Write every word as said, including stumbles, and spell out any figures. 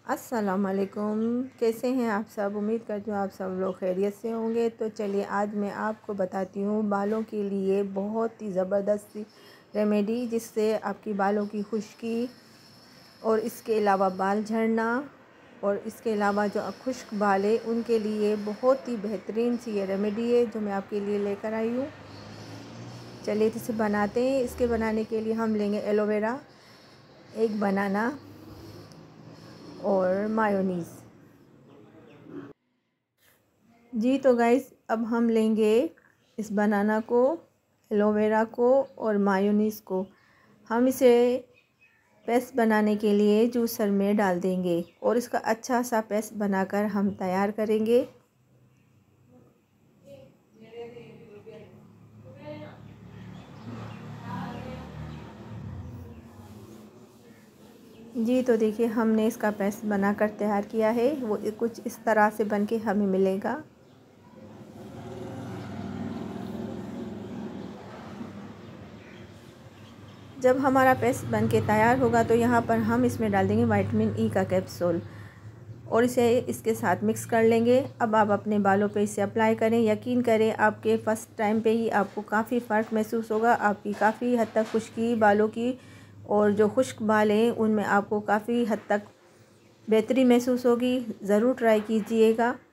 अस्सलामुअलैकुम, कैसे हैं आप सब। उम्मीद करती हूँ आप सब लोग खैरियत से होंगे। तो चलिए आज मैं आपको बताती हूँ बालों के लिए बहुत ही ज़बरदस्त रेमेडी, जिससे आपकी बालों की खुश्की और इसके अलावा बाल झड़ना और इसके अलावा जो खुश्क बाल है उनके लिए बहुत ही बेहतरीन सी ये रेमेडी है जो मैं आपके लिए लेकर आई हूँ। चलिए इसे बनाते हैं। इसके बनाने के लिए हम लेंगे एलोवेरा, एक बनाना और मायोनीज़। जी तो गाइस, अब हम लेंगे इस बनाना को, एलोवेरा को और मायोनीज़ को। हम इसे पेस्ट बनाने के लिए जूसर में डाल देंगे और इसका अच्छा सा पेस्ट बनाकर हम तैयार करेंगे। जी तो देखिए, हमने इसका पेस्ट बनाकर तैयार किया है। वो कुछ इस तरह से बनके हमें मिलेगा। जब हमारा पेस्ट बनके तैयार होगा तो यहाँ पर हम इसमें डाल देंगे विटामिन ई का कैप्सूल और इसे इसके साथ मिक्स कर लेंगे। अब आप अपने बालों पे इसे अप्लाई करें। यकीन करें, आपके फर्स्ट टाइम पे ही आपको काफ़ी फ़र्क महसूस होगा। आपकी काफ़ी हद तक खुश्की बालों की और जो खुश्क बाल हैं उनमें आपको काफ़ी हद तक बेहतरी महसूस होगी। ज़रूर ट्राई कीजिएगा।